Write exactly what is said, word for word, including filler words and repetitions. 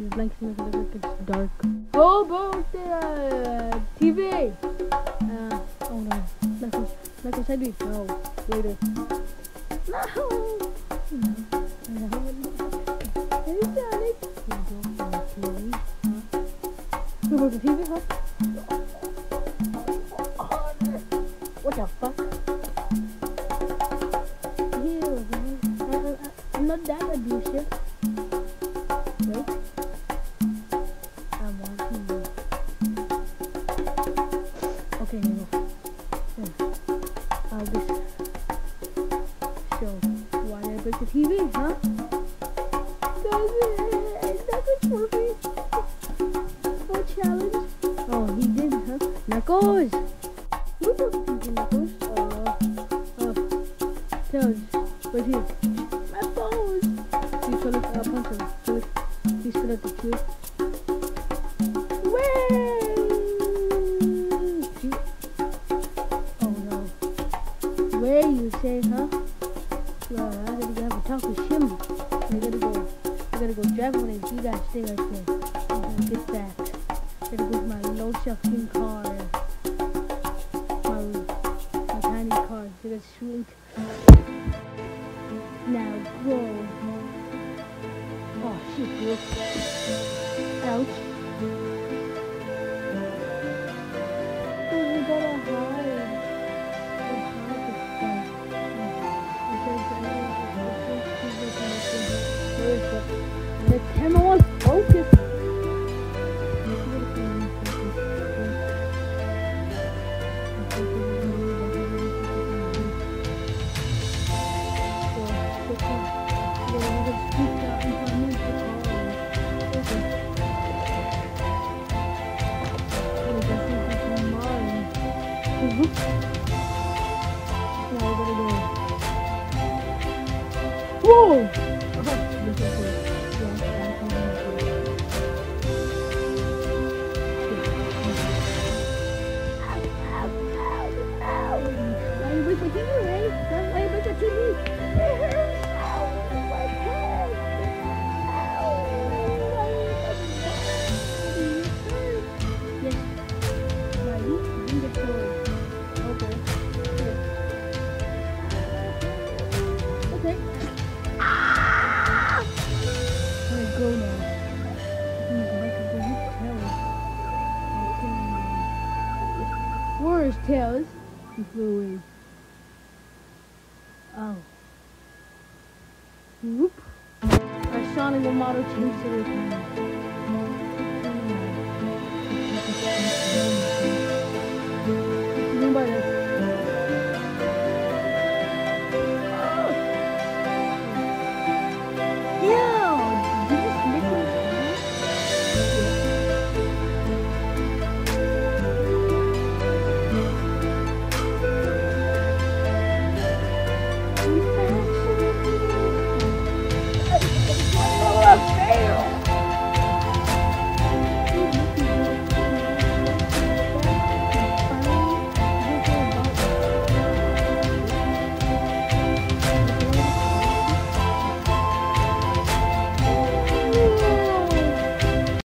the blankets make it look like it's dark. Oh, bro, the uh, T V. Uh, oh no, Michael, Michael said we no later. No. No. Hey, Sonic. We go to the T V, huh? What the fuck? Here, I, I, I'm not that abusive. Wait. I'm watching you. Okay, here we go. Yeah. I'll just show why I break the T V, huh? Cause it's not good for me. For challenge. Oh, he did, huh? Knuckles! Who took the T V, Knuckles? Uh, uh, Tails, right here. My phone! He's gonna uh, punch him. So he's gonna have to shoot. Oh no. Where you say, huh? Well, I gotta go have a talk with Shimmy. I gotta go, I gotta go drive when I see that thing right there. I'm gonna get that. I gotta go with my low shucking car. My, my tiny car. So that's sweet. Now go. Oh shit, bro. Ouch. We gotta hide. The camera was focused. Whoa! Where's Tails? He flew away. Oh. Whoop. Our Sonic will model change to the time.